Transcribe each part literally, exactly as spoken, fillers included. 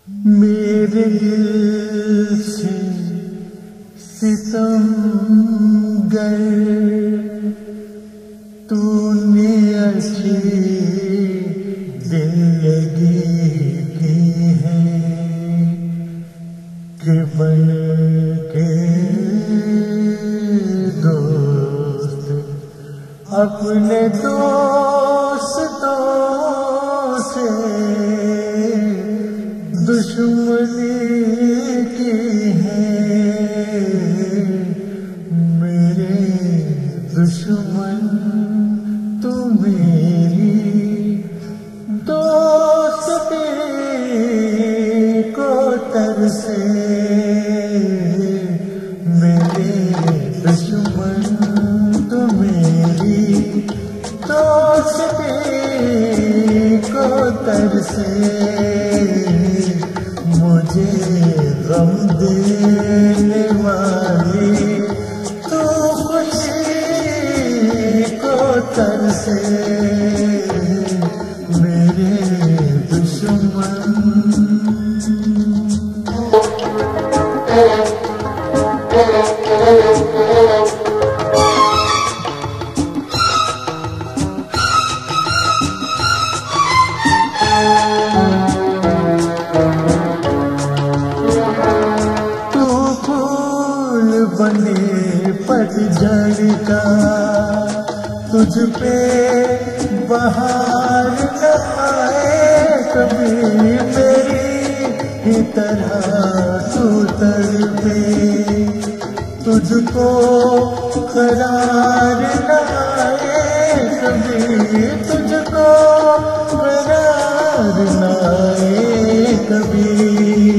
मेरे दिल से सितम गए तूने अच्छी जिंदगी की है कि बन के दोस्त अपने दोस्तों से दुश्मनी की है। मेरे दुश्मन तू मेरी दोस्ती को तरसे। मेरे दुश्मन तू मेरी दोस्ती को तरसे। मुझे गम देने वाली तू खुशी को तरसे। मेरे दुश्मन बने पतझड़ का तुझ पे बहार न आए कभी मेरी ही तरह तू तड़पे। तुझको करार न आए कभी तुझको करार न आए कभी।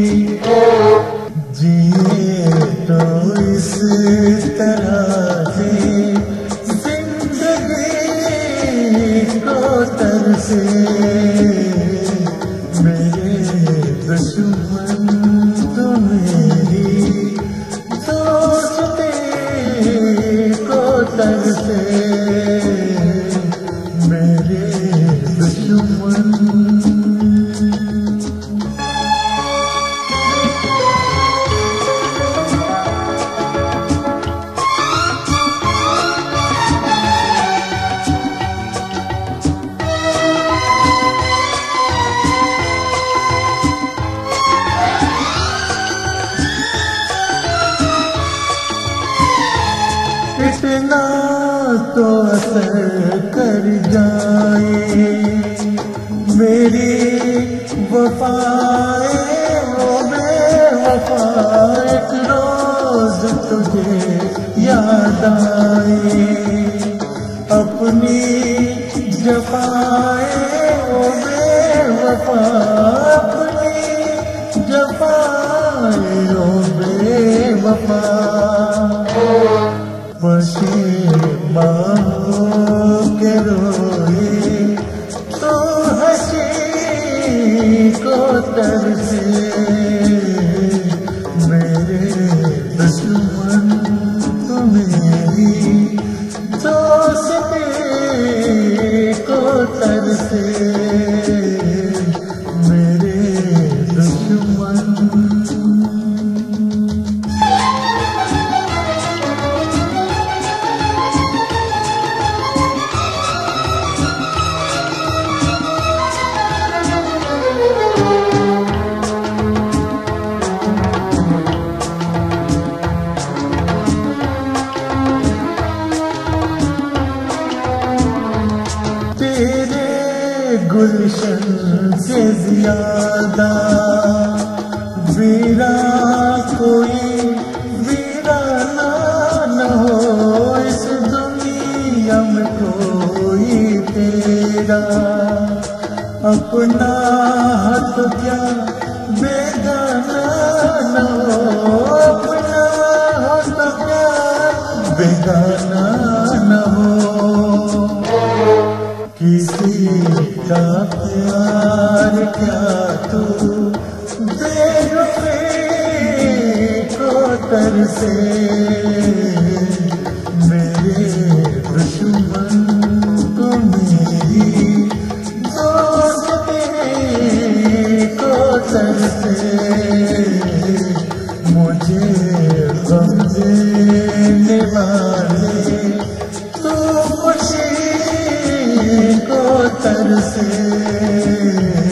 जिए तो इस तरह से जिंदगी को तरसे। मेरे दुश्मन तो मेरी दोस्ती को तरसे। मेरे दुश्मन इतना तो असर कर जाए मेरी वफाए वो बेवफा एक रोज तुझे याद आए। अपनी जफाए वो बेवफा अपनी जफाए वो बेवफा। पशेमान हो के रोए तो हंसी को तरसे। मेरे दुश्मन तो मेरी दोस्ती को तरसे। मेरे दुश्मन गुलशन से ज्यादा वीरा कोई वीराना न हो इस दुनिया में कोई तेरा। अपना हाथ क्या बेगाना न हो अपना हाथ क्या बेगाना न हो। किसी का प्यार क्या तू बेरुखी को तरसे। मेरे दुश्मन को मेरी दोस्ती को तरसे। तरसे, मुझे गम देने वाले तू खुशी को तरसे।